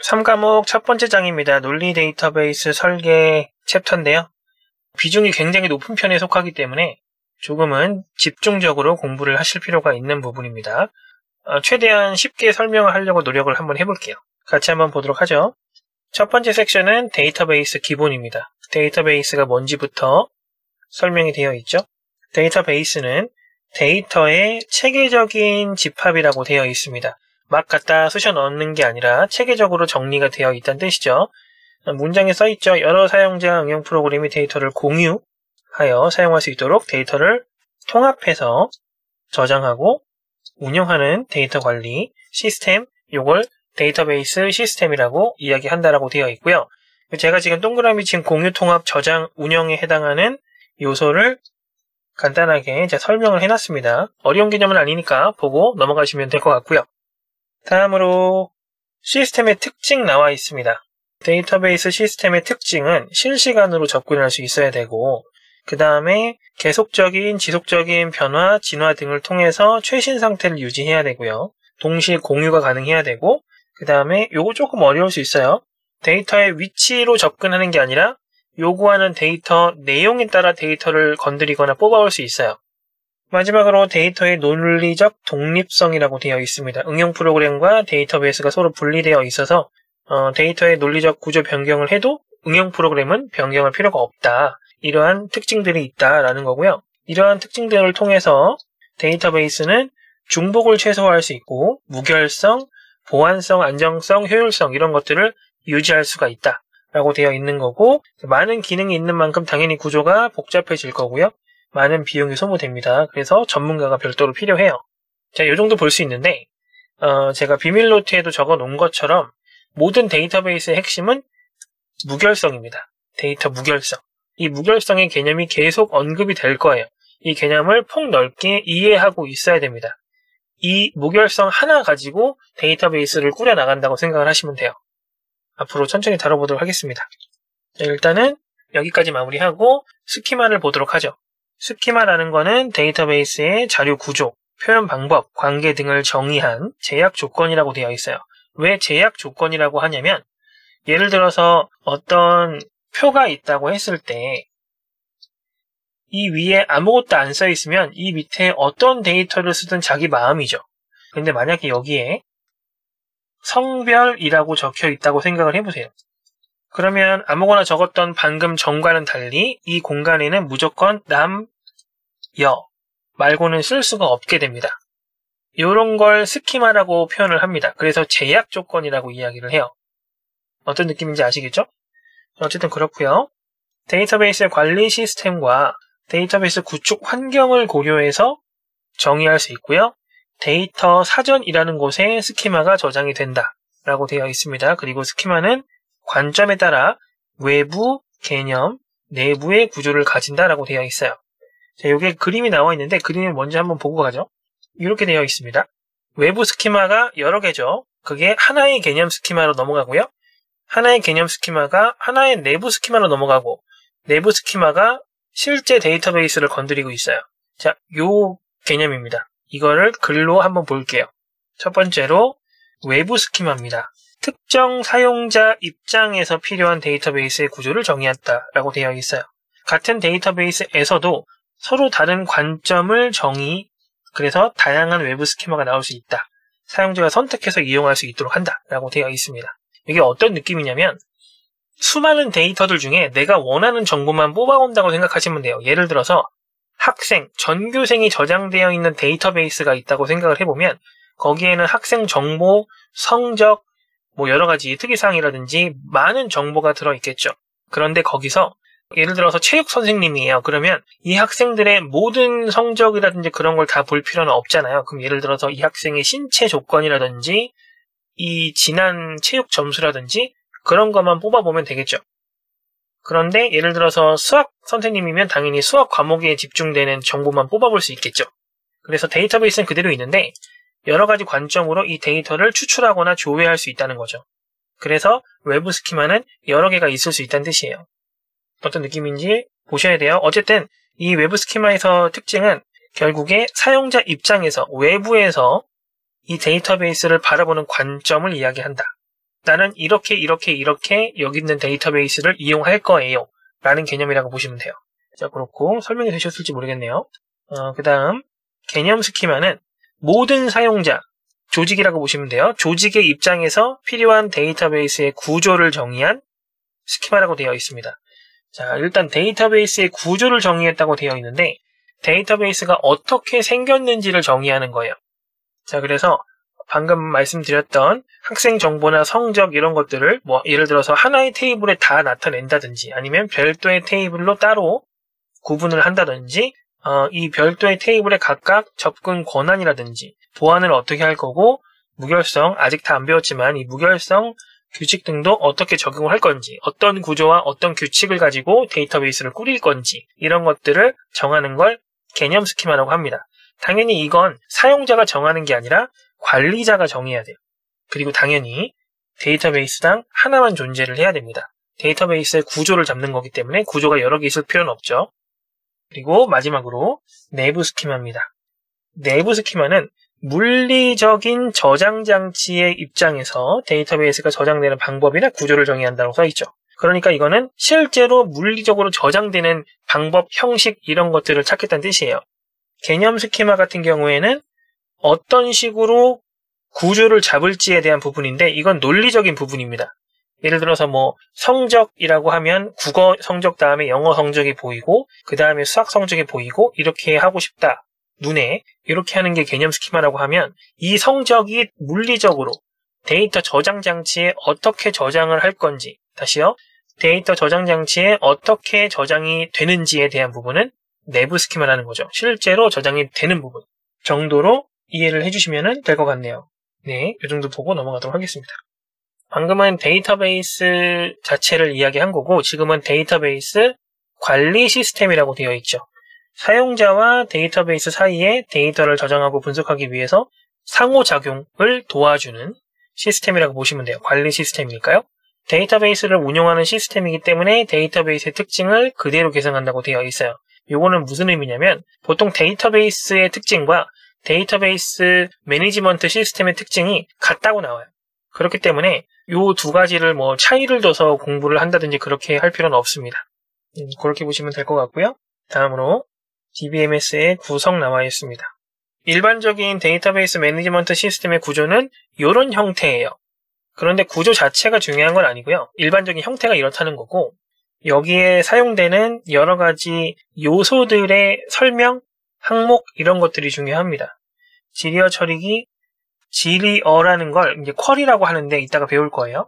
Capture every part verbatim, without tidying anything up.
삼 과목 첫 번째 장입니다. 논리 데이터베이스 설계 챕터인데요. 비중이 굉장히 높은 편에 속하기 때문에 조금은 집중적으로 공부를 하실 필요가 있는 부분입니다. 어, 최대한 쉽게 설명을 하려고 노력을 한번 해볼게요. 같이 한번 보도록 하죠. 첫 번째 섹션은 데이터베이스 기본입니다. 데이터베이스가 뭔지부터 설명이 되어 있죠. 데이터베이스는 데이터의 체계적인 집합이라고 되어 있습니다. 막 갖다 쑤셔 넣는 게 아니라 체계적으로 정리가 되어 있다는 뜻이죠. 문장에 써 있죠. 여러 사용자 응용 프로그램이 데이터를 공유하여 사용할 수 있도록 데이터를 통합해서 저장하고 운영하는 데이터 관리 시스템, 요걸 데이터베이스 시스템이라고 이야기한다라고 되어 있고요. 제가 지금 동그라미 친 공유, 통합, 저장, 운영에 해당하는 요소를 간단하게 제가 설명을 해놨습니다. 어려운 개념은 아니니까 보고 넘어가시면 될 것 같고요. 다음으로 시스템의 특징 나와 있습니다. 데이터베이스 시스템의 특징은 실시간으로 접근할 수 있어야 되고, 그 다음에 계속적인 지속적인 변화, 진화 등을 통해서 최신 상태를 유지해야 되고요. 동시에 공유가 가능해야 되고, 그 다음에 요거 조금 어려울 수 있어요. 데이터의 위치로 접근하는 게 아니라 요구하는 데이터 내용에 따라 데이터를 건드리거나 뽑아올 수 있어요. 마지막으로 데이터의 논리적 독립성이라고 되어 있습니다. 응용 프로그램과 데이터베이스가 서로 분리되어 있어서 어, 데이터의 논리적 구조 변경을 해도 응용 프로그램은 변경할 필요가 없다. 이러한 특징들이 있다라는 거고요. 이러한 특징들을 통해서 데이터베이스는 중복을 최소화할 수 있고 무결성, 보안성, 안정성, 효율성 이런 것들을 유지할 수가 있다라고 되어 있는 거고, 많은 기능이 있는 만큼 당연히 구조가 복잡해질 거고요. 많은 비용이 소모됩니다. 그래서 전문가가 별도로 필요해요. 자, 이 정도 볼 수 있는데 어, 제가 비밀 노트에도 적어 놓은 것처럼 모든 데이터베이스의 핵심은 무결성입니다. 데이터 무결성. 이 무결성의 개념이 계속 언급이 될 거예요. 이 개념을 폭넓게 이해하고 있어야 됩니다. 이 무결성 하나 가지고 데이터베이스를 꾸려나간다고 생각을 하시면 돼요. 앞으로 천천히 다뤄보도록 하겠습니다. 자, 일단은 여기까지 마무리하고 스키마를 보도록 하죠. 스키마라는 거는 데이터베이스의 자료 구조, 표현 방법, 관계 등을 정의한 제약 조건이라고 되어 있어요. 왜 제약 조건이라고 하냐면, 예를 들어서 어떤 표가 있다고 했을 때 이 위에 아무것도 안 써 있으면 이 밑에 어떤 데이터를 쓰든 자기 마음이죠. 근데 만약에 여기에 성별이라고 적혀 있다고 생각을 해보세요. 그러면 아무거나 적었던 방금 전과는 달리 이 공간에는 무조건 남, 여 말고는 쓸 수가 없게 됩니다. 이런 걸 스키마라고 표현을 합니다. 그래서 제약 조건이라고 이야기를 해요. 어떤 느낌인지 아시겠죠? 어쨌든 그렇고요. 데이터베이스 관리 시스템과 데이터베이스 구축 환경을 고려해서 정의할 수 있고요. 데이터 사전이라는 곳에 스키마가 저장이 된다라고 되어 있습니다. 그리고 스키마는 관점에 따라 외부, 개념, 내부의 구조를 가진다라고 되어 있어요. 자, 여기에 그림이 나와 있는데 그림을 먼저 한번 보고 가죠. 이렇게 되어 있습니다. 외부 스키마가 여러 개죠. 그게 하나의 개념 스키마로 넘어가고요. 하나의 개념 스키마가 하나의 내부 스키마로 넘어가고, 내부 스키마가 실제 데이터베이스를 건드리고 있어요. 자, 요 개념입니다. 이거를 글로 한번 볼게요. 첫 번째로 외부 스키마입니다. 특정 사용자 입장에서 필요한 데이터베이스의 구조를 정의했다라고 되어 있어요. 같은 데이터베이스에서도 서로 다른 관점을 정의, 그래서 다양한 외부 스키마가 나올 수 있다. 사용자가 선택해서 이용할 수 있도록 한다라고 되어 있습니다. 이게 어떤 느낌이냐면, 수많은 데이터들 중에 내가 원하는 정보만 뽑아온다고 생각하시면 돼요. 예를 들어서 학생, 전교생이 저장되어 있는 데이터베이스가 있다고 생각을 해보면, 거기에는 학생 정보, 성적, 뭐 여러 가지 특이사항이라든지 많은 정보가 들어있겠죠. 그런데 거기서 예를 들어서 체육 선생님이에요. 그러면 이 학생들의 모든 성적이라든지 그런 걸 다 볼 필요는 없잖아요. 그럼 예를 들어서 이 학생의 신체 조건이라든지 이 지난 체육 점수라든지 그런 것만 뽑아보면 되겠죠. 그런데 예를 들어서 수학 선생님이면 당연히 수학 과목에 집중되는 정보만 뽑아볼 수 있겠죠. 그래서 데이터베이스는 그대로 있는데 여러 가지 관점으로 이 데이터를 추출하거나 조회할 수 있다는 거죠. 그래서 외부 스키마는 여러 개가 있을 수 있다는 뜻이에요. 어떤 느낌인지 보셔야 돼요. 어쨌든 이 외부 스키마에서 특징은 결국에 사용자 입장에서 외부에서 이 데이터베이스를 바라보는 관점을 이야기한다 나는 이렇게 이렇게 이렇게 여기 있는 데이터베이스를 이용할 거예요 라는 개념이라고 보시면 돼요. 자, 그렇고 설명이 되셨을지 모르겠네요. 어, 그 다음 개념 스키마는 모든 사용자, 조직이라고 보시면 돼요. 조직의 입장에서 필요한 데이터베이스의 구조를 정의한 스키마라고 되어 있습니다. 자, 일단 데이터베이스의 구조를 정의했다고 되어 있는데 데이터베이스가 어떻게 생겼는지를 정의하는 거예요. 자, 그래서 방금 말씀드렸던 학생 정보나 성적 이런 것들을 뭐 예를 들어서 하나의 테이블에 다 나타낸다든지 아니면 별도의 테이블로 따로 구분을 한다든지 어, 이 별도의 테이블에 각각 접근 권한이라든지 보안을 어떻게 할 거고 무결성, 아직 다 안 배웠지만 이 무결성 규칙 등도 어떻게 적용을 할 건지 어떤 구조와 어떤 규칙을 가지고 데이터베이스를 꾸릴 건지 이런 것들을 정하는 걸 개념 스키마라고 합니다. 당연히 이건 사용자가 정하는 게 아니라 관리자가 정해야 돼요. 그리고 당연히 데이터베이스당 하나만 존재를 해야 됩니다. 데이터베이스의 구조를 잡는 거기 때문에 구조가 여러 개 있을 필요는 없죠. 그리고 마지막으로 내부 스키마입니다. 내부 스키마는 물리적인 저장 장치의 입장에서 데이터베이스가 저장되는 방법이나 구조를 정의한다고 써 있죠. 그러니까 이거는 실제로 물리적으로 저장되는 방법, 형식 이런 것들을 찾겠다는 뜻이에요. 개념 스키마 같은 경우에는 어떤 식으로 구조를 잡을지에 대한 부분인데 이건 논리적인 부분입니다. 예를 들어서 뭐 성적이라고 하면 국어 성적 다음에 영어 성적이 보이고 그 다음에 수학 성적이 보이고 이렇게 하고 싶다. 눈에 이렇게 하는 게 개념 스키마라고 하면 이 성적이 물리적으로 데이터 저장 장치에 어떻게 저장을 할 건지 다시요. 데이터 저장 장치에 어떻게 저장이 되는지에 대한 부분은 내부 스키마라는 거죠. 실제로 저장이 되는 부분 정도로 이해를 해주시면 될 것 같네요. 네, 이 정도 보고 넘어가도록 하겠습니다. 방금은 데이터베이스 자체를 이야기한 거고 지금은 데이터베이스 관리 시스템이라고 되어 있죠. 사용자와 데이터베이스 사이에 데이터를 저장하고 분석하기 위해서 상호작용을 도와주는 시스템이라고 보시면 돼요. 관리 시스템이니까요. 데이터베이스를 운영하는 시스템이기 때문에 데이터베이스의 특징을 그대로 계승한다고 되어 있어요. 요거는 무슨 의미냐면 보통 데이터베이스의 특징과 데이터베이스 매니지먼트 시스템의 특징이 같다고 나와요. 그렇기 때문에 요 두 가지를 뭐 차이를 둬서 공부를 한다든지 그렇게 할 필요는 없습니다. 음, 그렇게 보시면 될 것 같고요. 다음으로 디비엠에스의 구성 나와 있습니다. 일반적인 데이터베이스 매니지먼트 시스템의 구조는 이런 형태예요. 그런데 구조 자체가 중요한 건 아니고요. 일반적인 형태가 이렇다는 거고 여기에 사용되는 여러 가지 요소들의 설명, 항목 이런 것들이 중요합니다. 지리어 처리기, 지리어라는 걸 이제 쿼리라고 하는데 이따가 배울 거예요.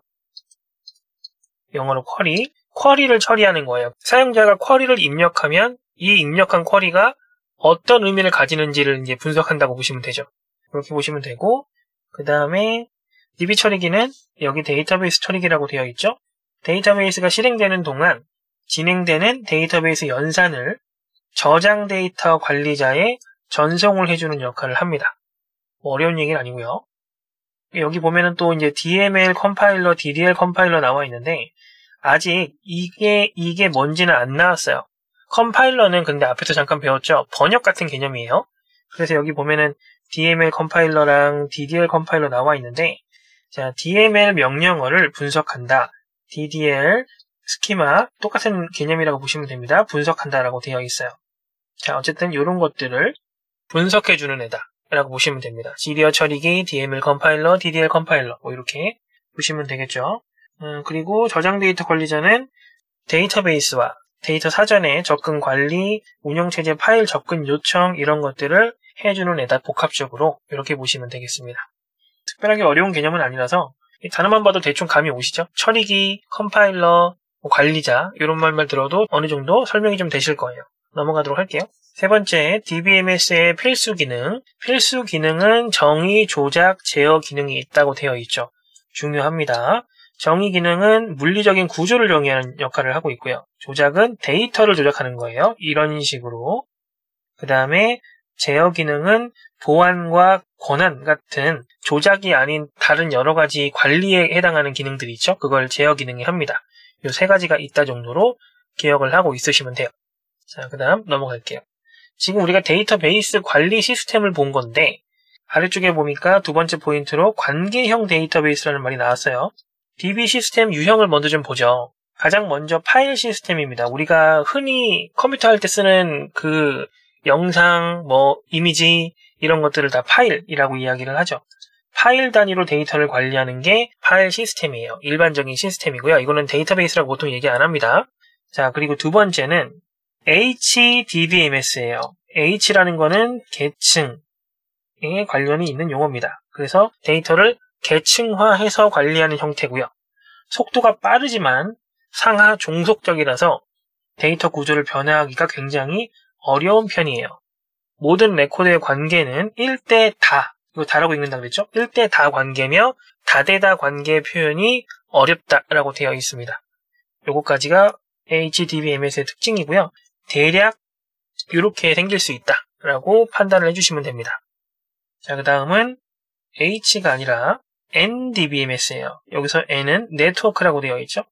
영어로 쿼리, 쿼리를 처리하는 거예요. 사용자가 쿼리를 입력하면 이 입력한 쿼리가 어떤 의미를 가지는지를 이제 분석한다고 보시면 되죠. 그렇게 보시면 되고 그 다음에 디비 처리기는 여기 데이터베이스 처리기라고 되어 있죠. 데이터베이스가 실행되는 동안 진행되는 데이터베이스 연산을 저장 데이터 관리자에 전송을 해주는 역할을 합니다. 뭐 어려운 얘기는 아니고요. 여기 보면은 또 이제 디엠엘 컴파일러, 디디엘 컴파일러 나와 있는데 아직 이게 이게 뭔지는 안 나왔어요. 컴파일러는 근데 앞에서 잠깐 배웠죠. 번역 같은 개념이에요. 그래서 여기 보면은 디엠엘 컴파일러랑 디디엘 컴파일러 나와 있는데 자, 디엠엘 명령어를 분석한다. 디디엘 스키마 똑같은 개념이라고 보시면 됩니다. 분석한다라고 되어 있어요. 자, 어쨌든 이런 것들을 분석해주는 애다 라고 보시면 됩니다. 지리어 처리기, 디엠엘 컴파일러, 디디엘 컴파일러 뭐 이렇게 보시면 되겠죠. 음, 그리고 저장 데이터 관리자는 데이터베이스와 데이터 사전에 접근 관리, 운영체제 파일 접근 요청 이런 것들을 해주는 애다. 복합적으로 이렇게 보시면 되겠습니다. 특별하게 어려운 개념은 아니라서 단어만 봐도 대충 감이 오시죠? 처리기, 컴파일러, 뭐 관리자 이런 말만 들어도 어느 정도 설명이 좀 되실 거예요. 넘어가도록 할게요. 세 번째, 디비엠에스의 필수 기능. 필수 기능은 정의, 조작, 제어 기능이 있다고 되어 있죠. 중요합니다. 정의 기능은 물리적인 구조를 정의하는 역할을 하고 있고요. 조작은 데이터를 조작하는 거예요. 이런 식으로. 그 다음에 제어 기능은 보안과 권한 같은 조작이 아닌 다른 여러 가지 관리에 해당하는 기능들이 있죠. 그걸 제어 기능이 합니다. 이 세 가지가 있다 정도로 기억을 하고 있으시면 돼요. 자, 그 다음 넘어갈게요. 지금 우리가 데이터베이스 관리 시스템을 본 건데 아래쪽에 보니까 두 번째 포인트로 관계형 데이터베이스라는 말이 나왔어요. 디비 시스템 유형을 먼저 좀 보죠. 가장 먼저 파일 시스템입니다. 우리가 흔히 컴퓨터 할 때 쓰는 그 영상, 뭐 이미지 이런 것들을 다 파일이라고 이야기를 하죠. 파일 단위로 데이터를 관리하는 게 파일 시스템이에요. 일반적인 시스템이고요. 이거는 데이터베이스라고 보통 얘기 안 합니다. 자, 그리고 두 번째는 에이치디비엠에스예요. H라는 거는 계층에 관련이 있는 용어입니다. 그래서 데이터를 계층화해서 관리하는 형태고요. 속도가 빠르지만 상하 종속적이라서 데이터 구조를 변화하기가 굉장히 어려운 편이에요. 모든 레코드의 관계는 일 대 다, 이거 다라고 읽는다 그랬죠? 일 대 다 관계며 다대다 관계 표현이 어렵다라고 되어 있습니다. 요거까지가 에이치디비엠에스의 특징이고요. 대략 이렇게 생길 수 있다라고 판단을 해주시면 됩니다. 자, 그 다음은 H가 아니라 엔디비엠에스예요. 여기서 N은 네트워크라고 되어 있죠.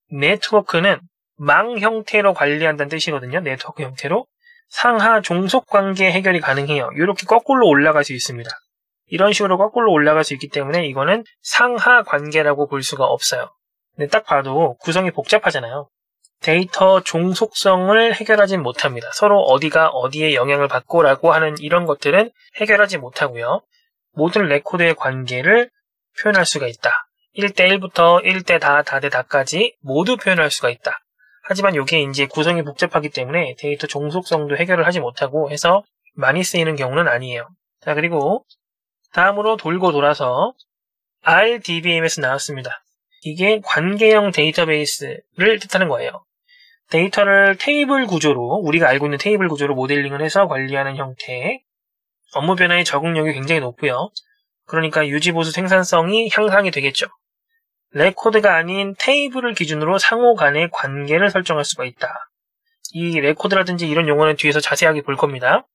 네트워크는 망 형태로 관리한다는 뜻이거든요. 네트워크 형태로. 상하 종속 관계 해결이 가능해요. 이렇게 거꾸로 올라갈 수 있습니다. 이런 식으로 거꾸로 올라갈 수 있기 때문에 이거는 상하 관계라고 볼 수가 없어요. 근데 딱 봐도 구성이 복잡하잖아요. 데이터 종속성을 해결하지 못합니다. 서로 어디가 어디에 영향을 받고라고 하는 이런 것들은 해결하지 못하고요. 모든 레코드의 관계를 표현할 수가 있다. 일 대 일부터 일 대 다, 다 대 다까지 모두 표현할 수가 있다. 하지만 이게 이제 구성이 복잡하기 때문에 데이터 종속성도 해결을 하지 못하고 해서 많이 쓰이는 경우는 아니에요. 자, 그리고 다음으로 돌고 돌아서 알디비엠에스 나왔습니다. 이게 관계형 데이터베이스를 뜻하는 거예요. 데이터를 테이블 구조로, 우리가 알고 있는 테이블 구조로 모델링을 해서 관리하는 형태, 업무 변화의 적응력이 굉장히 높고요. 그러니까 유지보수 생산성이 향상이 되겠죠. 레코드가 아닌 테이블을 기준으로 상호 간의 관계를 설정할 수가 있다. 이 레코드라든지 이런 용어는 뒤에서 자세하게 볼 겁니다.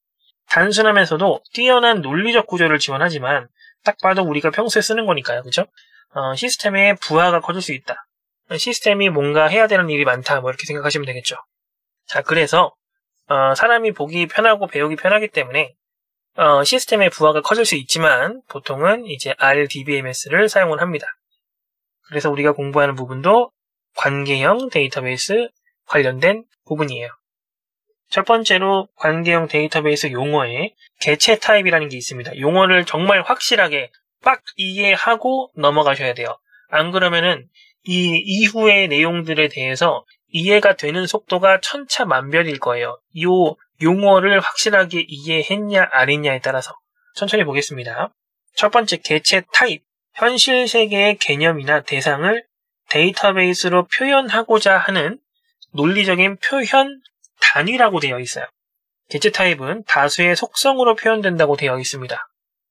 단순하면서도 뛰어난 논리적 구조를 지원하지만 딱 봐도 우리가 평소에 쓰는 거니까요. 그죠? 어, 시스템의 부하가 커질 수 있다. 시스템이 뭔가 해야 되는 일이 많다. 뭐 이렇게 생각하시면 되겠죠. 자, 그래서 어, 사람이 보기 편하고 배우기 편하기 때문에 어, 시스템의 부하가 커질 수 있지만 보통은 이제 알디비엠에스를 사용을 합니다. 그래서 우리가 공부하는 부분도 관계형 데이터베이스 관련된 부분이에요. 첫 번째로 관계형 데이터베이스 용어에 개체 타입이라는 게 있습니다. 용어를 정말 확실하게 빡 이해하고 넘어가셔야 돼요. 안 그러면은 이 이후의 내용들에 대해서 이해가 되는 속도가 천차만별일 거예요. 이 용어를 확실하게 이해했냐 안 했냐에 따라서 천천히 보겠습니다. 첫 번째 개체 타입. 현실 세계의 개념이나 대상을 데이터베이스로 표현하고자 하는 논리적인 표현 단위라고 되어 있어요. 개체 타입은 다수의 속성으로 표현된다고 되어 있습니다.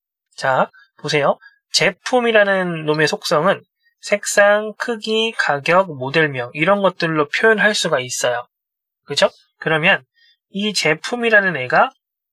자, 보세요. 제품이라는 놈의 속성은 색상, 크기, 가격, 모델명 이런 것들로 표현할 수가 있어요. 그죠? 그러면 이 제품이라는 애가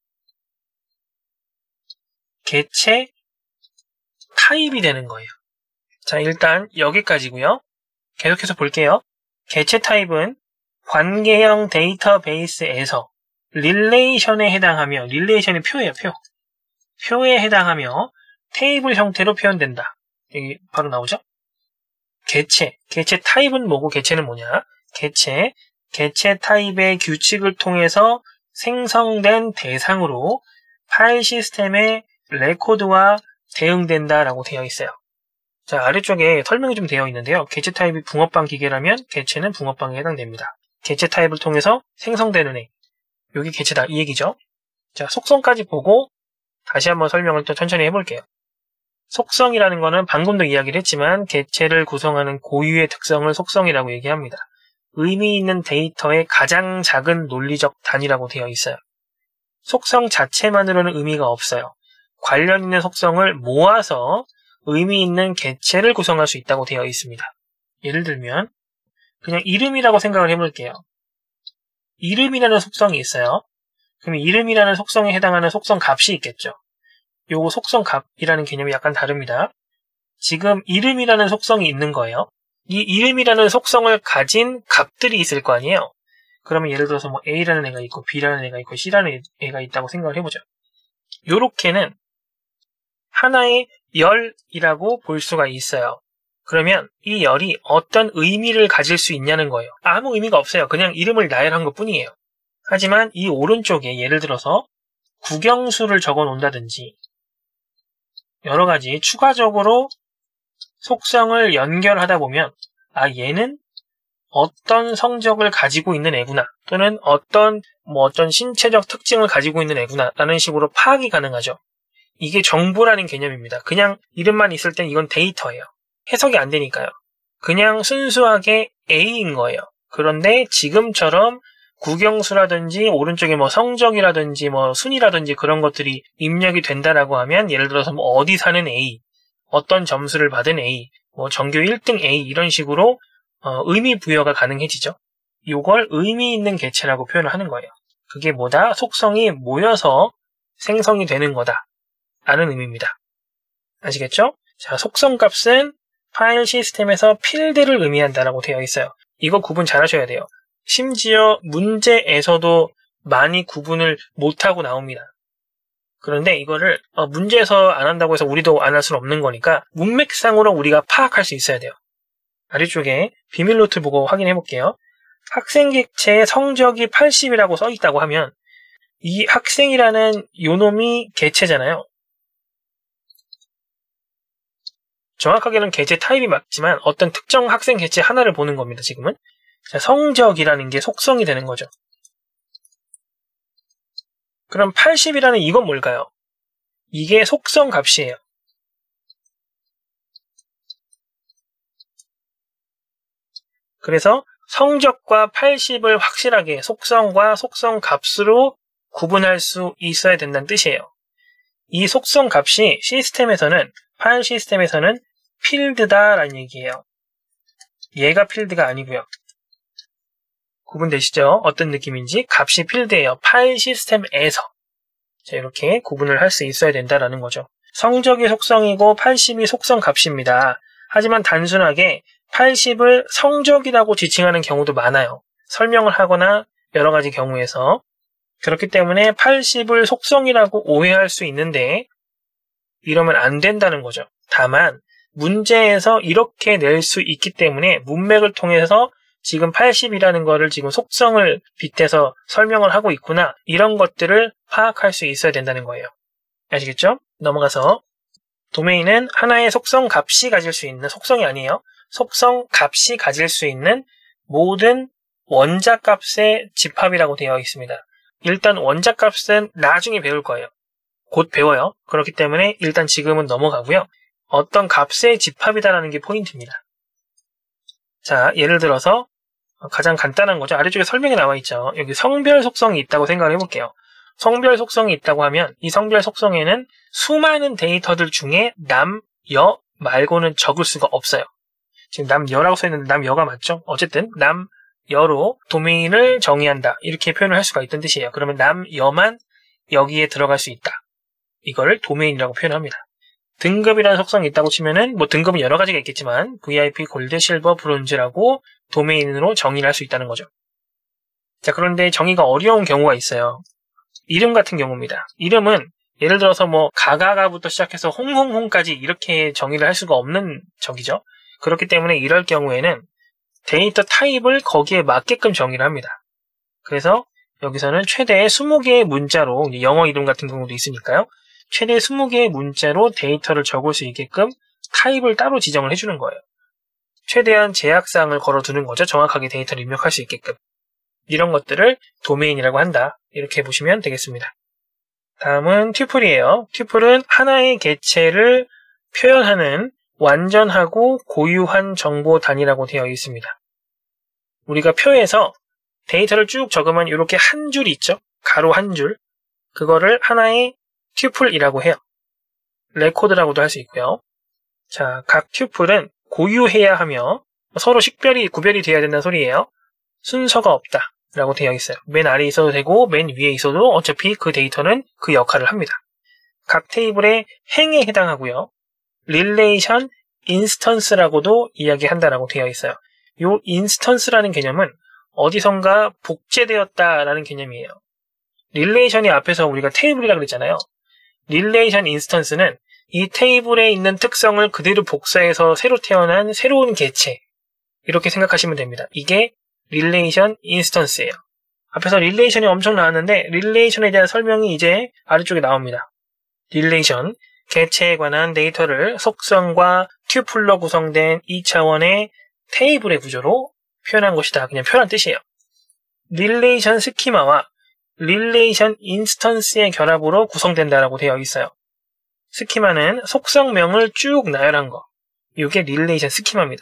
개체 타입이 되는 거예요. 자, 일단 여기까지고요. 계속해서 볼게요. 개체 타입은 관계형 데이터베이스에서 릴레이션에 해당하며, 릴레이션이 표예요, 표. 표에 해당하며 테이블 형태로 표현된다. 여기 바로 나오죠? 개체, 개체 타입은 뭐고 개체는 뭐냐? 개체, 개체 타입의 규칙을 통해서 생성된 대상으로 파일 시스템의 레코드와 대응된다라고 되어 있어요. 자, 아래쪽에 설명이 좀 되어 있는데요. 개체 타입이 붕어빵 기계라면 개체는 붕어빵에 해당됩니다. 개체 타입을 통해서 생성되는 애. 여기 개체다. 이 얘기죠. 자, 속성까지 보고 다시 한번 설명을 또 천천히 해볼게요. 속성이라는 거는 방금도 이야기를 했지만 개체를 구성하는 고유의 특성을 속성이라고 얘기합니다. 의미 있는 데이터의 가장 작은 논리적 단위라고 되어 있어요. 속성 자체만으로는 의미가 없어요. 관련 있는 속성을 모아서 의미 있는 개체를 구성할 수 있다고 되어 있습니다. 예를 들면 그냥 이름이라고 생각을 해볼게요. 이름이라는 속성이 있어요. 그럼 이름이라는 속성에 해당하는 속성 값이 있겠죠. 요거 속성 값이라는 개념이 약간 다릅니다. 지금 이름이라는 속성이 있는 거예요. 이 이름이라는 속성을 가진 값들이 있을 거 아니에요. 그러면 예를 들어서 뭐 A라는 애가 있고 B라는 애가 있고 C라는 애가 있다고 생각을 해보죠. 요렇게는 하나의 열이라고 볼 수가 있어요. 그러면 이 열이 어떤 의미를 가질 수 있냐는 거예요. 아무 의미가 없어요. 그냥 이름을 나열한 것 뿐이에요. 하지만 이 오른쪽에 예를 들어서 국영수를 적어 놓는다든지 여러 가지 추가적으로 속성을 연결하다 보면 아 얘는 어떤 성적을 가지고 있는 애구나 또는 어떤 뭐 어떤 신체적 특징을 가지고 있는 애구나 라는 식으로 파악이 가능하죠. 이게 정보라는 개념입니다. 그냥 이름만 있을 땐 이건 데이터예요. 해석이 안 되니까요. 그냥 순수하게 A인 거예요. 그런데 지금처럼 국영수라든지 오른쪽에 뭐 성적이라든지 뭐 순위라든지 그런 것들이 입력이 된다라고 하면 예를 들어서 뭐 어디 사는 A, 어떤 점수를 받은 A, 뭐 전교 일 등 A 이런 식으로 어, 의미 부여가 가능해지죠. 이걸 의미 있는 개체라고 표현을 하는 거예요. 그게 뭐다? 속성이 모여서 생성이 되는 거다 라는 의미입니다. 아시겠죠? 자, 속성값은 파일 시스템에서 필드를 의미한다라고 되어 있어요. 이거 구분 잘 하셔야 돼요. 심지어 문제에서도 많이 구분을 못하고 나옵니다. 그런데 이거를 어, 문제에서 안 한다고 해서 우리도 안 할 수는 없는 거니까 문맥상으로 우리가 파악할 수 있어야 돼요. 아래쪽에 비밀 노트 보고 확인해 볼게요. 학생 객체의 성적이 팔십이라고 써 있다고 하면 이 학생이라는 요놈이 개체잖아요. 정확하게는 개체 타입이 맞지만 어떤 특정 학생 개체 하나를 보는 겁니다. 지금은 자, 성적이라는 게 속성이 되는 거죠. 그럼 팔십이라는 이건 뭘까요? 이게 속성 값이에요. 그래서 성적과 팔십을 확실하게 속성과 속성 값으로 구분할 수 있어야 된다는 뜻이에요. 이 속성 값이 시스템에서는 파일 시스템에서는 필드다라는 얘기예요. 얘가 필드가 아니고요. 구분되시죠? 어떤 느낌인지 값이 필드예요. 파일 시스템에서 자, 이렇게 구분을 할 수 있어야 된다라는 거죠. 성적이 속성이고 팔십이 속성 값입니다. 하지만 단순하게 팔십을 성적이라고 지칭하는 경우도 많아요. 설명을 하거나 여러 가지 경우에서 그렇기 때문에 팔십을 속성이라고 오해할 수 있는데 이러면 안 된다는 거죠. 다만 문제에서 이렇게 낼 수 있기 때문에 문맥을 통해서 지금 팔십이라는 거를 지금 속성을 빗대서 설명을 하고 있구나 이런 것들을 파악할 수 있어야 된다는 거예요. 아시겠죠? 넘어가서 도메인은 하나의 속성 값이 가질 수 있는 속성이 아니에요. 속성 값이 가질 수 있는 모든 원자 값의 집합이라고 되어 있습니다. 일단 원자 값은 나중에 배울 거예요. 곧 배워요. 그렇기 때문에 일단 지금은 넘어가고요. 어떤 값의 집합이다라는 게 포인트입니다. 자, 예를 들어서 가장 간단한 거죠. 아래쪽에 설명이 나와 있죠. 여기 성별 속성이 있다고 생각을 해볼게요. 성별 속성이 있다고 하면 이 성별 속성에는 수많은 데이터들 중에 남, 여 말고는 적을 수가 없어요. 지금 남, 여라고 써있는데 남, 여가 맞죠? 어쨌든 남, 여로 도메인을 정의한다. 이렇게 표현을 할 수가 있던 뜻이에요. 그러면 남, 여만 여기에 들어갈 수 있다. 이거를 도메인이라고 표현합니다. 등급이라는 속성이 있다고 치면은 뭐 등급은 여러 가지가 있겠지만 브이아이피, 골드, 실버, 브론즈라고 도메인으로 정의를 할 수 있다는 거죠. 자, 그런데 정의가 어려운 경우가 있어요. 이름 같은 경우입니다. 이름은 예를 들어서 뭐 가가가부터 시작해서 홍홍홍까지 이렇게 정의를 할 수가 없는 적이죠. 그렇기 때문에 이럴 경우에는 데이터 타입을 거기에 맞게끔 정의를 합니다. 그래서 여기서는 최대 이십 개의 문자로 영어 이름 같은 경우도 있으니까요. 최대 이십 개의 문자로 데이터를 적을 수 있게끔 타입을 따로 지정을 해주는 거예요. 최대한 제약사항을 걸어두는 거죠. 정확하게 데이터를 입력할 수 있게끔. 이런 것들을 도메인이라고 한다. 이렇게 보시면 되겠습니다. 다음은 튜플이에요. 튜플은 하나의 개체를 표현하는 완전하고 고유한 정보 단위라고 되어 있습니다. 우리가 표에서 데이터를 쭉 적으면 이렇게 한 줄 있죠? 가로 한 줄. 그거를 하나의 튜플이라고 해요. 레코드라고도 할 수 있고요. 자, 각 튜플은 고유해야 하며 서로 식별이 구별이 되어야 된다는 소리예요. 순서가 없다 라고 되어 있어요. 맨 아래에 있어도 되고 맨 위에 있어도 어차피 그 데이터는 그 역할을 합니다. 각 테이블의 행에 해당하고요. 릴레이션 인스턴스라고도 이야기한다라고 되어 있어요. 이 인스턴스라는 개념은 어디선가 복제되었다라는 개념이에요. 릴레이션이 앞에서 우리가 테이블이라고 그랬잖아요. 릴레이션 인스턴스는 이 테이블에 있는 특성을 그대로 복사해서 새로 태어난 새로운 개체, 이렇게 생각하시면 됩니다. 이게 릴레이션 인스턴스예요. 앞에서 릴레이션이 엄청 나왔는데 릴레이션에 대한 설명이 이제 아래쪽에 나옵니다. 릴레이션, 개체에 관한 데이터를 속성과 튜플로 구성된 이 차원의 테이블의 구조로 표현한 것이다. 그냥 표현한 뜻이에요. 릴레이션 스키마와 릴레이션 인스턴스의 결합으로 구성된다라고 되어 있어요. 스키마는 속성명을 쭉 나열한 거. 이게 릴레이션 스키마입니다.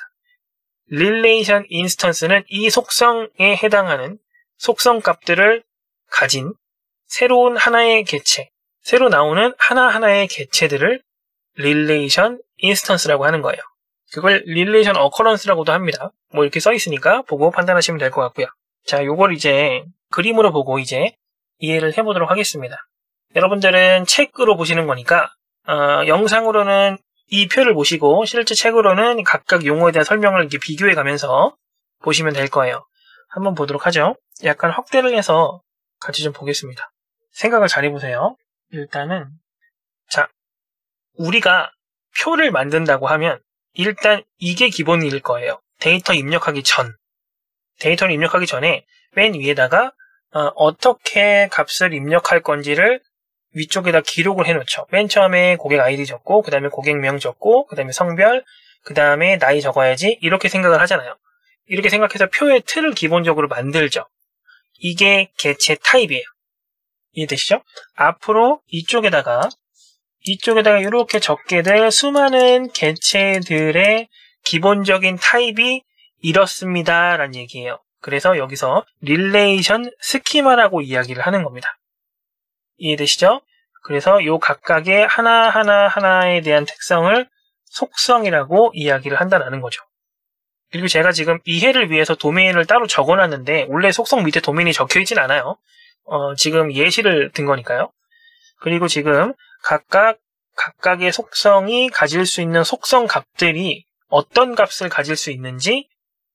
릴레이션 인스턴스는 이 속성에 해당하는 속성 값들을 가진 새로운 하나의 개체, 새로 나오는 하나하나의 개체들을 릴레이션 인스턴스라고 하는 거예요. 그걸 릴레이션 어커런스라고도 합니다. 뭐 이렇게 써 있으니까 보고 판단하시면 될 것 같고요. 자, 요걸 이제 그림으로 보고 이제 이해를 해보도록 하겠습니다. 여러분들은 책으로 보시는 거니까 어, 영상으로는 이 표를 보시고 실제 책으로는 각각 용어에 대한 설명을 이렇게 비교해 가면서 보시면 될 거예요. 한번 보도록 하죠. 약간 확대를 해서 같이 좀 보겠습니다. 생각을 잘 해보세요. 일단은 자, 우리가 표를 만든다고 하면 일단 이게 기본일 거예요. 데이터 입력하기 전. 데이터를 입력하기 전에 맨 위에다가 어, 어떻게 값을 입력할 건지를 위쪽에다 기록을 해놓죠. 맨 처음에 고객 아이디 적고, 그 다음에 고객명 적고, 그 다음에 성별, 그 다음에 나이 적어야지, 이렇게 생각을 하잖아요. 이렇게 생각해서 표의 틀을 기본적으로 만들죠. 이게 개체 타입이에요. 이해되시죠? 앞으로 이쪽에다가 이쪽에다가 이렇게 적게 될 수많은 개체들의 기본적인 타입이 이렇습니다 라는 얘기예요. 그래서 여기서 릴레이션 스키마라고 이야기를 하는 겁니다. 이해되시죠? 그래서 요 각각의 하나하나 하나에 대한 특성을 속성이라고 이야기를 한다는 거죠. 그리고 제가 지금 이해를 위해서 도메인을 따로 적어놨는데 원래 속성 밑에 도메인이 적혀있진 않아요. 어, 지금 예시를 든 거니까요. 그리고 지금 각각 각각의 속성이 가질 수 있는 속성 값들이 어떤 값을 가질 수 있는지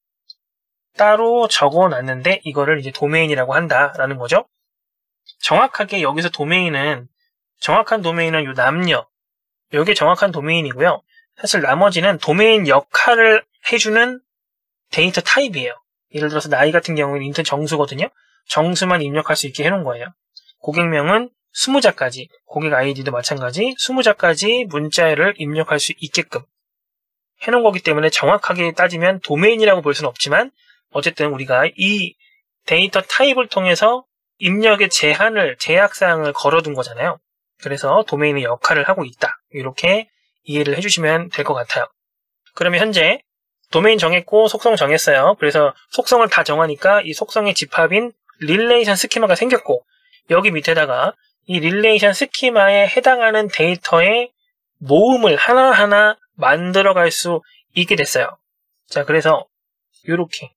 따로 적어놨는데 이거를 이제 도메인이라고 한다라는 거죠. 정확하게 여기서 도메인은 정확한 도메인은 요 남녀, 요게 정확한 도메인이고요. 사실 나머지는 도메인 역할을 해주는 데이터 타입이에요. 예를 들어서 나이 같은 경우는 인턴 정수거든요. 정수만 입력할 수 있게 해놓은 거예요. 고객명은 수무자까지, 고객 아이디도 마찬가지 수무자까지 문자를 입력할 수 있게끔 해놓은 거기 때문에 정확하게 따지면 도메인이라고 볼 수는 없지만 어쨌든 우리가 이 데이터 타입을 통해서 입력의 제한을, 제약사항을 걸어둔 거잖아요. 그래서 도메인의 역할을 하고 있다. 이렇게 이해를 해주시면 될 것 같아요. 그러면 현재 도메인 정했고 속성 정했어요. 그래서 속성을 다 정하니까 이 속성의 집합인 릴레이션 스키마가 생겼고 여기 밑에다가 이 릴레이션 스키마에 해당하는 데이터의 모음을 하나하나 만들어갈 수 있게 됐어요. 자, 그래서 이렇게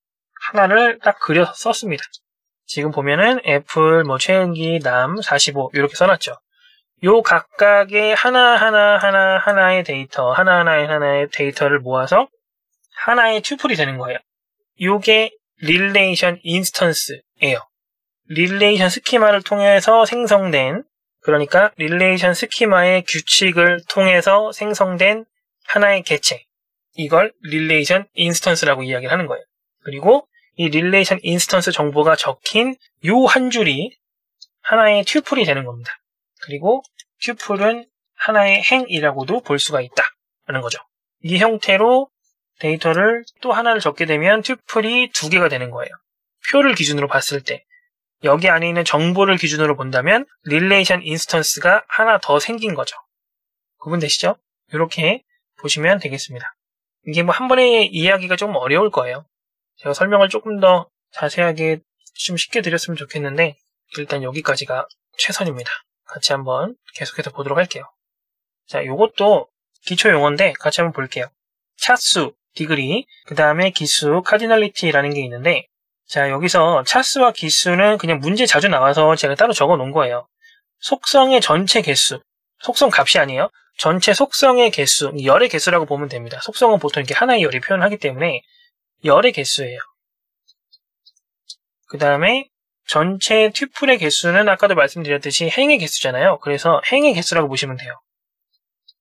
하나를 딱 그려서 썼습니다. 지금 보면은 애플, 뭐 최은기, 남, 사십오 이렇게 써놨죠. 요 각각의 하나하나 하나 하나의 데이터, 하나하나의 하나의 데이터를 모아서 하나의 튜플이 되는 거예요. 요게 릴레이션 인스턴스예요. 릴레이션 스키마를 통해서 생성된, 그러니까 릴레이션 스키마의 규칙을 통해서 생성된 하나의 개체, 이걸 릴레이션 인스턴스라고 이야기를 하는 거예요. 그리고 이 릴레이션 인스턴스 정보가 적힌 요 한 줄이 하나의 튜플이 되는 겁니다. 그리고 튜플은 하나의 행이라고도 볼 수가 있다는 거죠. 이 형태로 데이터를 또 하나를 적게 되면 튜플이 두 개가 되는 거예요. 표를 기준으로 봤을 때 여기 안에 있는 정보를 기준으로 본다면 릴레이션 인스턴스가 하나 더 생긴 거죠. 구분되시죠? 이렇게 보시면 되겠습니다. 이게 뭐 한 번에 이해하기가 좀 어려울 거예요. 제가 설명을 조금 더 자세하게 좀 쉽게 드렸으면 좋겠는데 일단 여기까지가 최선입니다. 같이 한번 계속해서 보도록 할게요. 자, 요것도 기초 용어인데 같이 한번 볼게요. 차수, 디그리, 그 다음에 기수, 카디널리티라는 게 있는데 자, 여기서 차수와 기수는 그냥 문제 자주 나와서 제가 따로 적어 놓은 거예요. 속성의 전체 개수, 속성 값이 아니에요. 전체 속성의 개수, 열의 개수라고 보면 됩니다. 속성은 보통 이렇게 하나의 열이 표현하기 때문에 열의 개수예요. 그 다음에 전체 튜플의 개수는 아까도 말씀드렸듯이 행의 개수잖아요. 그래서 행의 개수라고 보시면 돼요.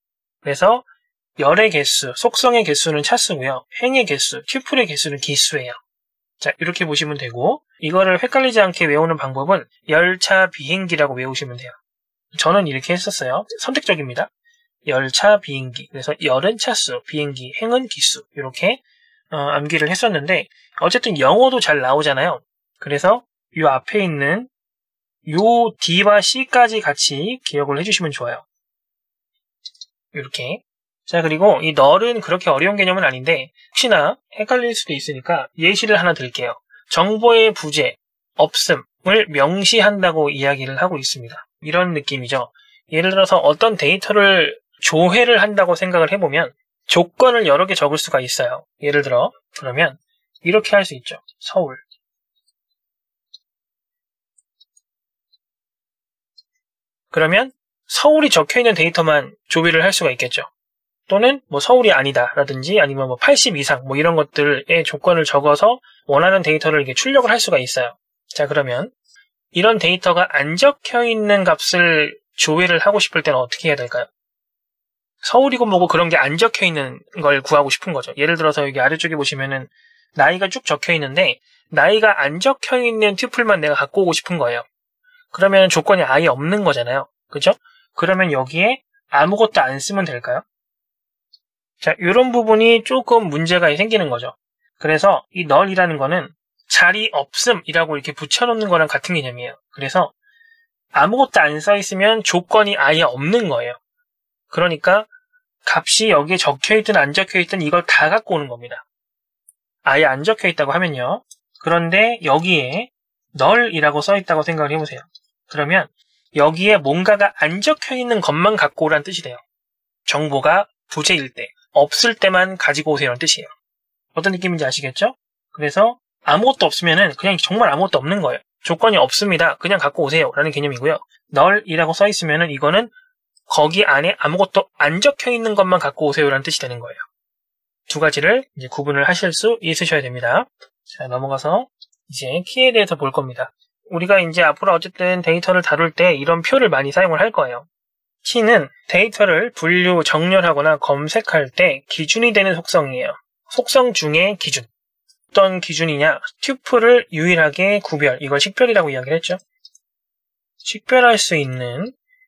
그래서 열의 개수, 속성의 개수는 차수고요. 행의 개수, 튜플의 개수는 기수예요. 자, 이렇게 보시면 되고 이거를 헷갈리지 않게 외우는 방법은 열차 비행기라고 외우시면 돼요. 저는 이렇게 했었어요. 선택적입니다. 열차 비행기. 그래서 열은 차수, 비행기, 행은 기수. 이렇게 어, 암기를 했었는데 어쨌든 영어도 잘 나오잖아요. 그래서 이 앞에 있는 요 D와 C까지 같이 기억을 해주시면 좋아요. 이렇게. 자, 그리고 이 널은 그렇게 어려운 개념은 아닌데 혹시나 헷갈릴 수도 있으니까 예시를 하나 드릴게요. 정보의 부재, 없음을 명시한다고 이야기를 하고 있습니다. 이런 느낌이죠. 예를 들어서 어떤 데이터를 조회를 한다고 생각을 해보면 조건을 여러 개 적을 수가 있어요. 예를 들어 그러면 이렇게 할 수 있죠. 서울. 그러면 서울이 적혀있는 데이터만 조회를 할 수가 있겠죠. 또는 뭐 서울이 아니다 라든지 아니면 뭐 팔십 이상 뭐 이런 것들의 조건을 적어서 원하는 데이터를 이렇게 출력을 할 수가 있어요. 자, 그러면 이런 데이터가 안 적혀 있는 값을 조회를 하고 싶을 때는 어떻게 해야 될까요? 서울이고 뭐고 그런 게 안 적혀 있는 걸 구하고 싶은 거죠. 예를 들어서 여기 아래쪽에 보시면은 나이가 쭉 적혀 있는데 나이가 안 적혀 있는 튜플만 내가 갖고 오고 싶은 거예요. 그러면 조건이 아예 없는 거잖아요. 그죠? 그러면 여기에 아무것도 안 쓰면 될까요? 자, 이런 부분이 조금 문제가 생기는 거죠. 그래서 이 널이라는 거는 자리 없음이라고 이렇게 붙여놓는 거랑 같은 개념이에요. 그래서 아무것도 안 써 있으면 조건이 아예 없는 거예요. 그러니까 값이 여기에 적혀있든 안 적혀있든 이걸 다 갖고 오는 겁니다. 아예 안 적혀있다고 하면요. 그런데 여기에 널이라고 써있다고 생각을 해보세요. 그러면 여기에 뭔가가 안 적혀있는 것만 갖고 오라는 뜻이 돼요. 정보가 부재일 때, 없을 때만 가지고 오세요라는 뜻이에요. 어떤 느낌인지 아시겠죠? 그래서 아무것도 없으면은 그냥 정말 아무것도 없는 거예요. 조건이 없습니다. 그냥 갖고 오세요 라는 개념이고요. 널이라고 써있으면은 이거는 거기 안에 아무것도 안 적혀있는 것만 갖고 오세요 라는 뜻이 되는 거예요. 두 가지를 이제 구분을 하실 수 있으셔야 됩니다. 자, 넘어가서 이제 키에 대해서 볼 겁니다. 우리가 이제 앞으로 어쨌든 데이터를 다룰 때 이런 표를 많이 사용을 할 거예요. 키는 데이터를 분류, 정렬하거나 검색할 때 기준이 되는 속성이에요. 속성 중에 기준. 어떤 기준이냐? 튜플을 유일하게 구별, 이걸 식별이라고 이야기를 했죠. 식별할 수 있는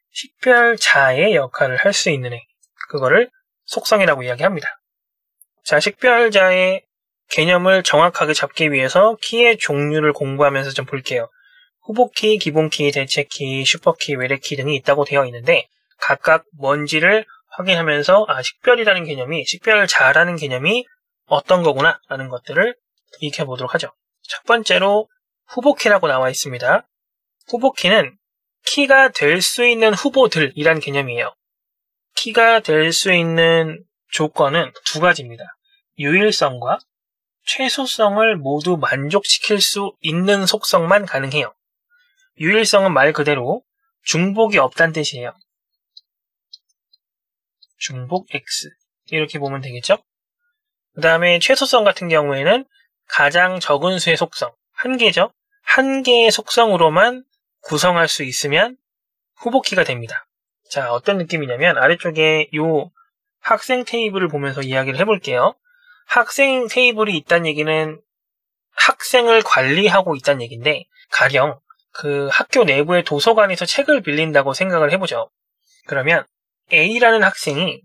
식별자의 역할을 할 수 있는 애. 그거를 속성이라고 이야기합니다. 자, 식별자의 개념을 정확하게 잡기 위해서 키의 종류를 공부하면서 좀 볼게요. 후보키, 기본키, 대체키, 슈퍼키, 외래키 등이 있다고 되어 있는데 각각 뭔지를 확인하면서 아, 식별이라는 개념이, 식별자라는 개념이 어떤 거구나 라는 것들을 익혀보도록 하죠. 첫 번째로 후보키라고 나와 있습니다. 후보키는 키가 될 수 있는 후보들이란 개념이에요. 키가 될 수 있는 조건은 두 가지입니다. 유일성과 최소성을 모두 만족시킬 수 있는 속성만 가능해요. 유일성은 말 그대로 중복이 없다는 뜻이에요. 중복 X 이렇게 보면 되겠죠? 그 다음에 최소성 같은 경우에는 가장 적은 수의 속성, 한 개죠? 한 개의 속성으로만 구성할 수 있으면 후보키가 됩니다. 자, 어떤 느낌이냐면 아래쪽에 이 학생 테이블을 보면서 이야기를 해볼게요. 학생 테이블이 있다는 얘기는 학생을 관리하고 있다는 얘기인데 가령 그 학교 내부의 도서관에서 책을 빌린다고 생각을 해보죠. 그러면 A라는 학생이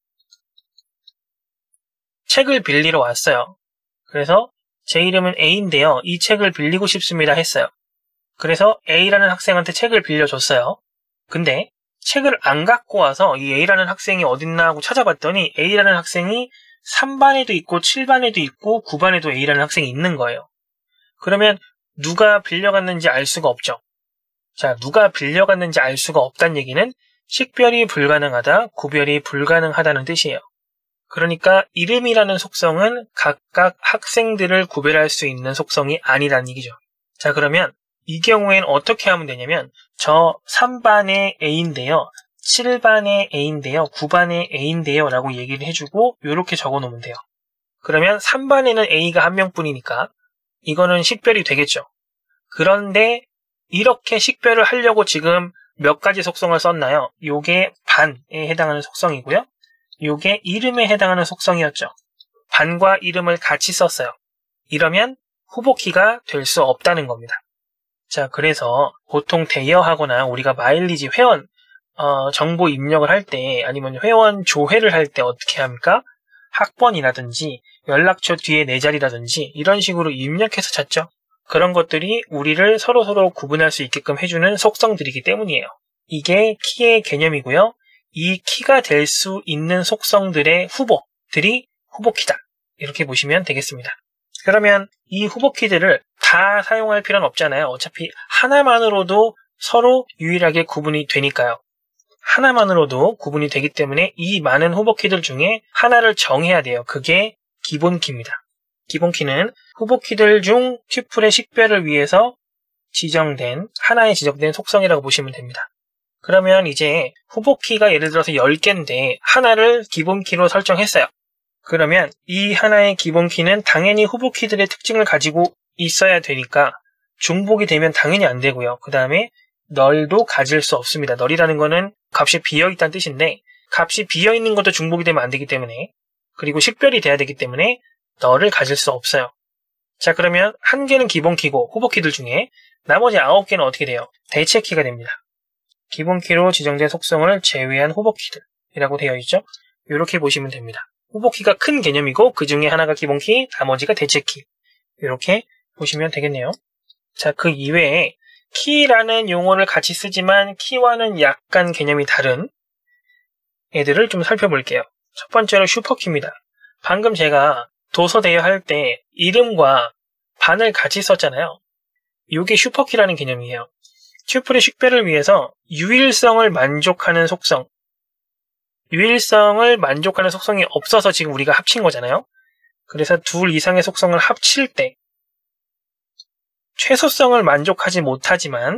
책을 빌리러 왔어요. 그래서 제 이름은 A인데요. 이 책을 빌리고 싶습니다 했어요. 그래서 A라는 학생한테 책을 빌려줬어요. 근데 책을 안 갖고 와서 이 A라는 학생이 어딨나 하고 찾아봤더니 A라는 학생이 삼 반에도 있고 칠 반에도 있고 구 반에도 A라는 학생이 있는 거예요. 그러면 누가 빌려갔는지 알 수가 없죠. 자, 누가 빌려갔는지 알 수가 없다는 얘기는 식별이 불가능하다, 구별이 불가능하다는 뜻이에요. 그러니까 이름이라는 속성은 각각 학생들을 구별할 수 있는 속성이 아니라는 얘기죠. 자, 그러면 이 경우에는 어떻게 하면 되냐면 저 삼 반의 A인데요. 칠 반의 A인데요. 구 반의 A인데요. 라고 얘기를 해주고 이렇게 적어놓으면 돼요. 그러면 삼 반에는 A가 한 명뿐이니까 이거는 식별이 되겠죠. 그런데 이렇게 식별을 하려고 지금 몇 가지 속성을 썼나요? 요게 반에 해당하는 속성이고요. 요게 이름에 해당하는 속성이었죠. 반과 이름을 같이 썼어요. 이러면 후보키가 될 수 없다는 겁니다. 자, 그래서 보통 대여하거나 우리가 마일리지 회원 어, 정보 입력을 할 때 아니면 회원 조회를 할 때 어떻게 합니까? 학번이라든지 연락처 뒤에 네 자리라든지 이런 식으로 입력해서 찾죠. 그런 것들이 우리를 서로서로 구분할 수 있게끔 해주는 속성들이기 때문이에요. 이게 키의 개념이고요. 이 키가 될 수 있는 속성들의 후보들이 후보키다. 이렇게 보시면 되겠습니다. 그러면 이 후보키들을 다 사용할 필요는 없잖아요. 어차피 하나만으로도 서로 유일하게 구분이 되니까요. 하나만으로도 구분이 되기 때문에 이 많은 후보키들 중에 하나를 정해야 돼요. 그게 기본키입니다. 기본키는 후보키들 중 튜플의 식별을 위해서 지정된 하나의 지정된 속성이라고 보시면 됩니다. 그러면 이제 후보키가 예를 들어서 열 개인데 하나를 기본키로 설정했어요. 그러면 이 하나의 기본키는 당연히 후보키들의 특징을 가지고 있어야 되니까 중복이 되면 당연히 안 되고요. 그 다음에 널도 가질 수 없습니다. 널이라는 거는 값이 비어있다는 뜻인데 값이 비어있는 것도 중복이 되면 안 되기 때문에 그리고 식별이 돼야 되기 때문에 널을 가질 수 없어요. 자, 그러면 한 개는 기본키고 후보키들 중에 나머지 아홉 개는 어떻게 돼요? 대체키가 됩니다. 기본키로 지정된 속성을 제외한 후보키들이라고 되어 있죠. 이렇게 보시면 됩니다. 후보키가 큰 개념이고 그 중에 하나가 기본키, 나머지가 대체키. 이렇게 보시면 되겠네요. 자, 그 이외에 키라는 용어를 같이 쓰지만 키와는 약간 개념이 다른 애들을 좀 살펴볼게요. 첫 번째로 슈퍼키입니다. 방금 제가 도서 대여할 때 이름과 반을 같이 썼잖아요. 이게 슈퍼키라는 개념이에요. 튜플의 식별을 위해서 유일성을 만족하는 속성, 유일성을 만족하는 속성이 없어서 지금 우리가 합친 거잖아요. 그래서 둘 이상의 속성을 합칠 때 최소성을 만족하지 못하지만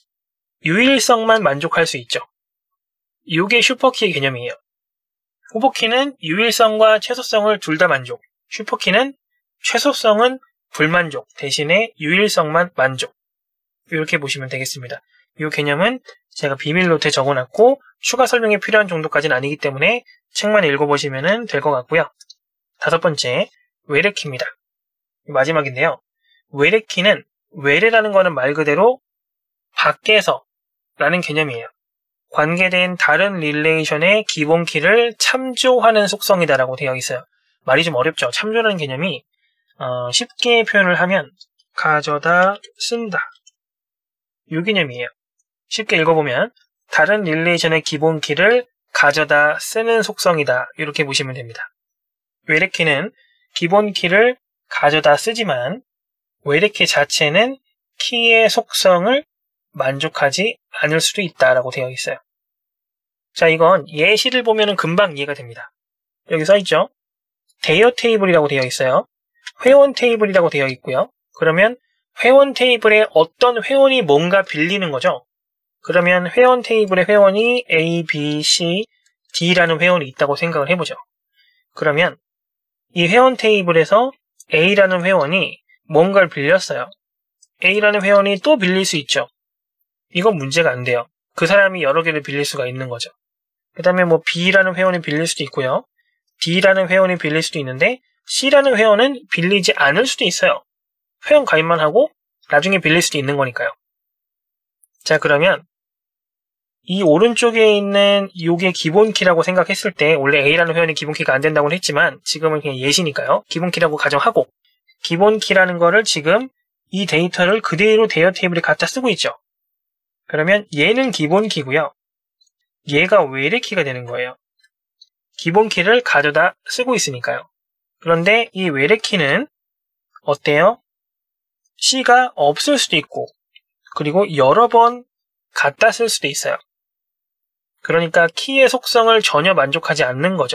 유일성만 만족할 수 있죠. 이게 슈퍼키의 개념이에요. 후보키는 유일성과 최소성을 둘 다 만족, 슈퍼키는 최소성은 불만족, 대신에 유일성만 만족. 이렇게 보시면 되겠습니다. 이 개념은 제가 비밀 노트에 적어놨고 추가 설명이 필요한 정도까지는 아니기 때문에 책만 읽어보시면 될 것 같고요. 다섯 번째, 외래키입니다. 마지막인데요. 외래키는 외래라는 거는 말 그대로 밖에서 라는 개념이에요. 관계된 다른 릴레이션의 기본키를 참조하는 속성이다라고 되어 있어요. 말이 좀 어렵죠. 참조라는 개념이 어, 쉽게 표현을 하면 가져다 쓴다. 이 개념이에요. 쉽게 읽어보면 다른 릴레이션의 기본키를 가져다 쓰는 속성이다. 이렇게 보시면 됩니다. 외래키는 기본키를 가져다 쓰지만 외래키 자체는 키의 속성을 만족하지 않을 수도 있다라고 되어 있어요. 자, 이건 예시를 보면 금방 이해가 됩니다. 여기 써있죠? 대여 테이블이라고 되어 있어요. 회원 테이블이라고 되어 있고요. 그러면 회원 테이블에 어떤 회원이 뭔가 빌리는 거죠. 그러면 회원 테이블에 회원이 A, B, C, D라는 회원이 있다고 생각을 해보죠. 그러면 이 회원 테이블에서 A라는 회원이 뭔가를 빌렸어요. A라는 회원이 또 빌릴 수 있죠. 이건 문제가 안 돼요. 그 사람이 여러 개를 빌릴 수가 있는 거죠. 그 다음에 뭐 B라는 회원이 빌릴 수도 있고요. D라는 회원이 빌릴 수도 있는데 C라는 회원은 빌리지 않을 수도 있어요. 회원 가입만 하고 나중에 빌릴 수도 있는 거니까요. 자, 그러면 이 오른쪽에 있는 요게 기본키라고 생각했을 때 원래 A라는 회원이 기본키가 안 된다고 했지만 지금은 그냥 예시니까요. 기본키라고 가정하고 기본키라는 거를 지금 이 데이터를 그대로 대여 테이블에 갖다 쓰고 있죠. 그러면 얘는 기본키고요. 얘가 외래키가 되는 거예요. 기본키를 가져다 쓰고 있으니까요. 그런데 이 외래키는 어때요? C가 없을 수도 있고 그리고 여러 번 갖다 쓸 수도 있어요. 그러니까 키의 속성을 전혀 만족하지 않는 거죠.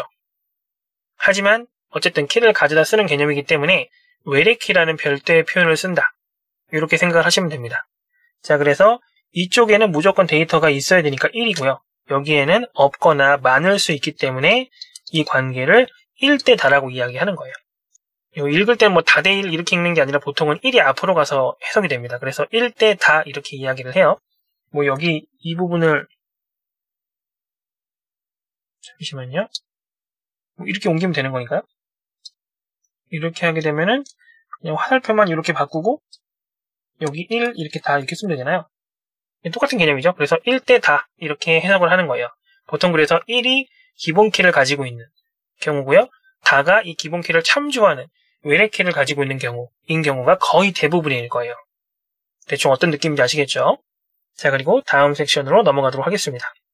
하지만 어쨌든 키를 가져다 쓰는 개념이기 때문에 외래키라는 별도의 표현을 쓴다. 이렇게 생각을 하시면 됩니다. 자, 그래서 이쪽에는 무조건 데이터가 있어야 되니까 일이고요. 여기에는 없거나 많을 수 있기 때문에 이 관계를 일 대 다라고 이야기하는 거예요. 이거 읽을 때는 뭐 다 대 일 이렇게 읽는 게 아니라 보통은 일이 앞으로 가서 해석이 됩니다. 그래서 일 대 다 이렇게 이야기를 해요. 뭐 여기 이 부분을 잠시만요. 이렇게 옮기면 되는 거니까요. 이렇게 하게 되면은 그냥 화살표만 이렇게 바꾸고 여기 일 이렇게 다 이렇게 쓰면 되잖아요. 똑같은 개념이죠. 그래서 일 대 다 이렇게 해석을 하는 거예요. 보통 그래서 일이 기본키를 가지고 있는 경우고요. 다가 이 기본키를 참조하는 외래키를 가지고 있는 경우인 경우가 거의 대부분일 거예요. 대충 어떤 느낌인지 아시겠죠? 자, 그리고 다음 섹션으로 넘어가도록 하겠습니다.